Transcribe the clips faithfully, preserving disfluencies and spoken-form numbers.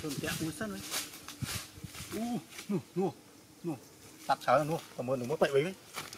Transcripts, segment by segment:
thường tẹo uống sân đấy. U, nu, nu, nu, tạt cháo là nu, cảm ơn đừng mất tậy với đấy.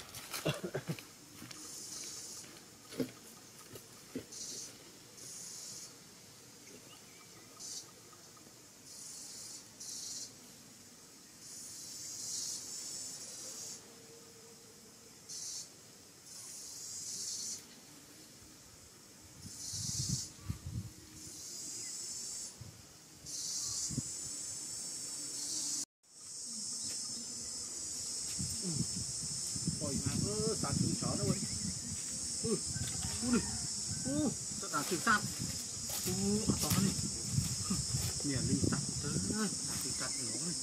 Ôi mà ơ tạt trứng chó đâu ấy. Ừ, u đi, u, tạt tạt trứng sạp. U, ở to này. Miền linh sạp tới, tạt trứng sạp nó này.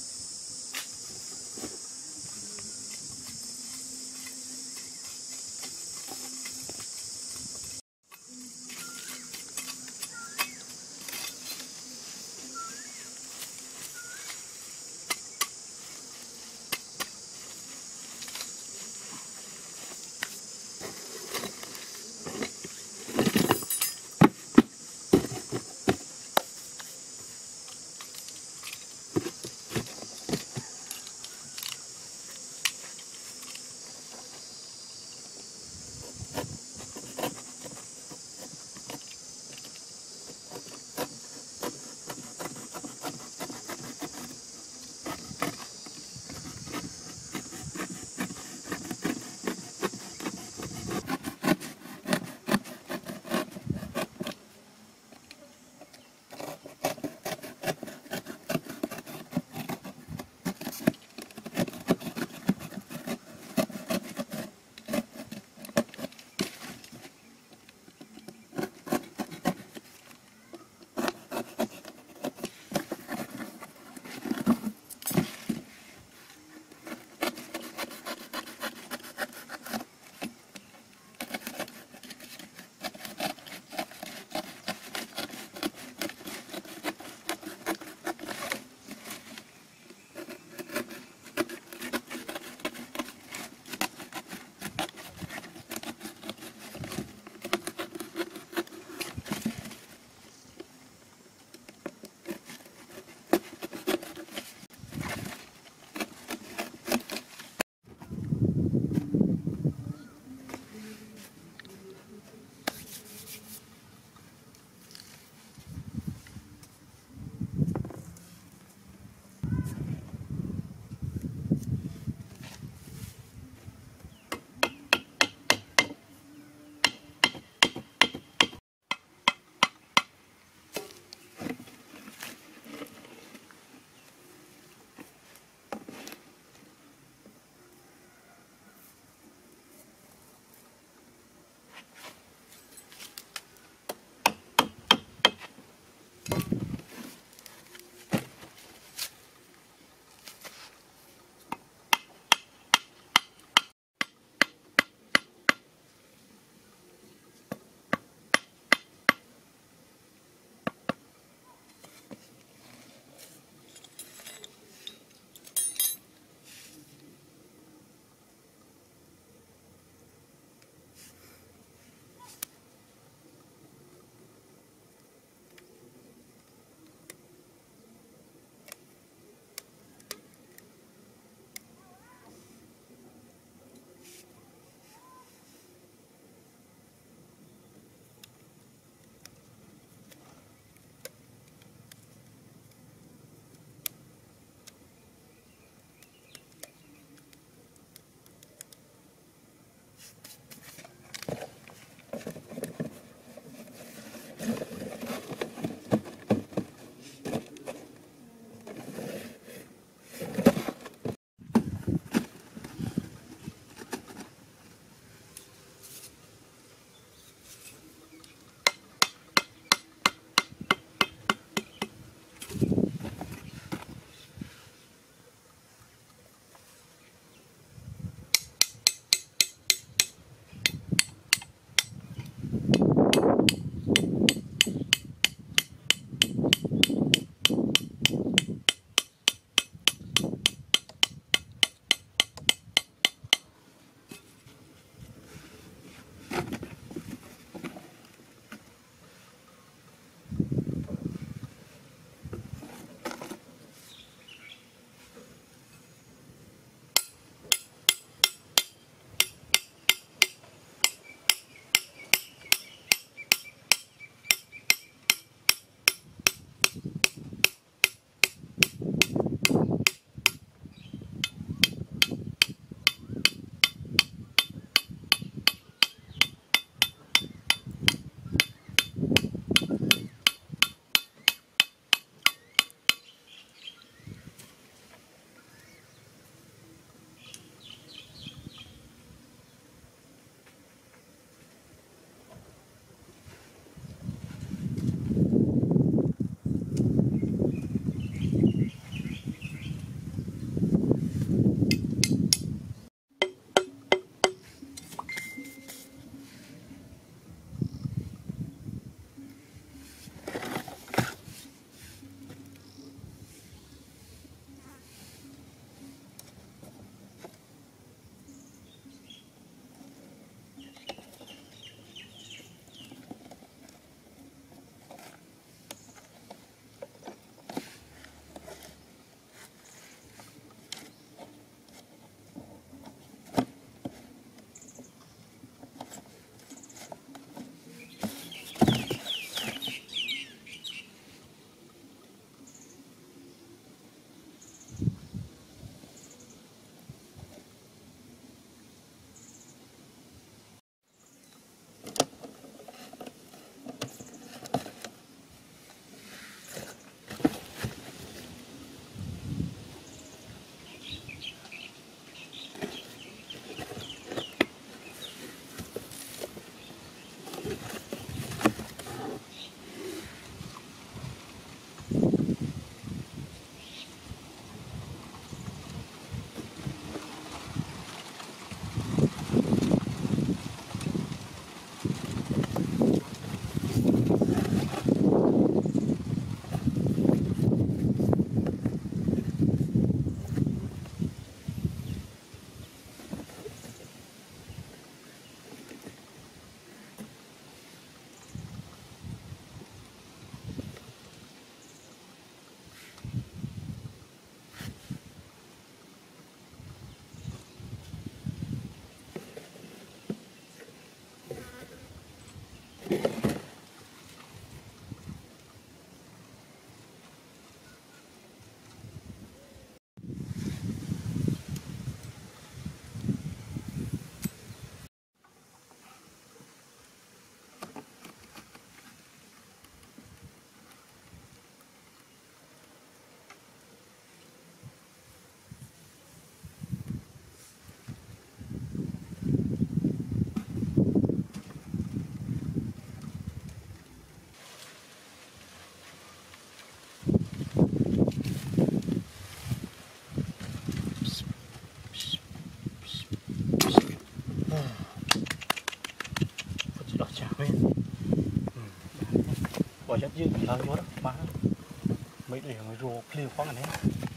có chất dư hơi vô đó má mấy để người rùa liều khoáng này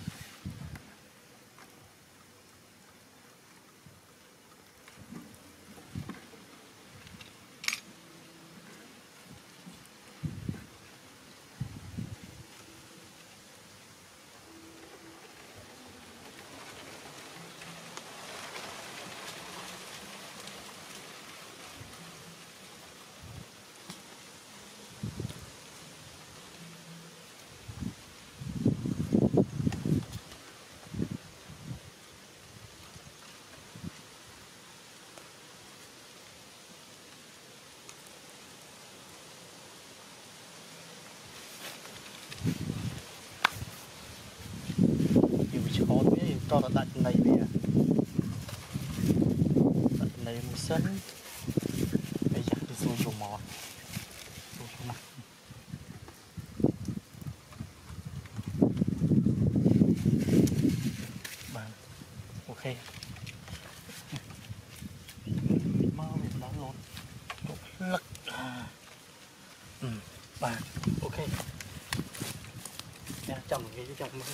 cho nó đặt này đi đặt này một sân bây giờ tôi xuống dùng mỏ xuống xuống mặt bàn ok mau để nó lột lật ừ bàn ok nha chồng cái chồng mới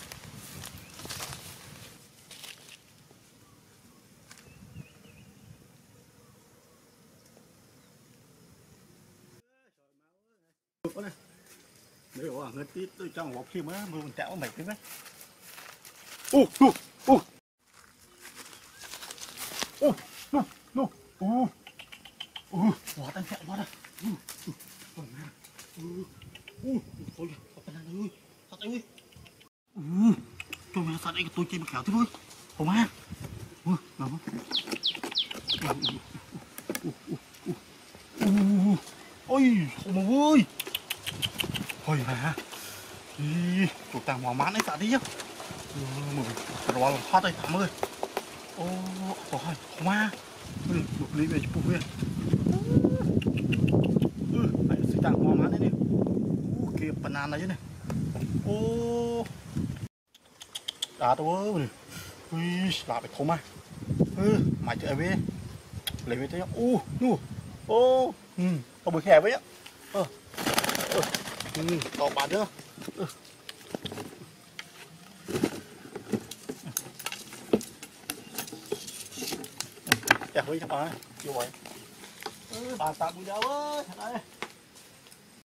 này nếu mà người tí tôi trong một khi mới mưa mình chảo mệt đấy ô ô ô ô ô ô ô ô quá tan chẹo quá rồi ô ô ô thôi bạn ơi thật ơi ô tôi mà sao đây tôi chơi mà khéo thế thôi không ha ô nào ôi không ơi thôi mà đi chủ tàng mỏ mán đấy tạ đi chứ mừng rồi làm thoát đây tám ơi ô rồi không à một ly về chụp về ừ phải sự tàng mỏ mán đấy đi kia banana này chứ này ô đá tôi ơi ui là phải thôm à ừ mày chạy về lấy về thế ô nu ô ừ tao bơi khè với á ờ ờ ừ tao bán nữa ừ. Chả với các bạn, như vậy. Ừ, bà tạm bây giờ ơi, đây.